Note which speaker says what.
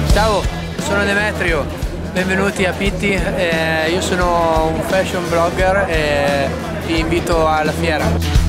Speaker 1: Ciao, sono Demetrio, benvenuti a Pitti, io sono un fashion blogger e vi invito alla fiera.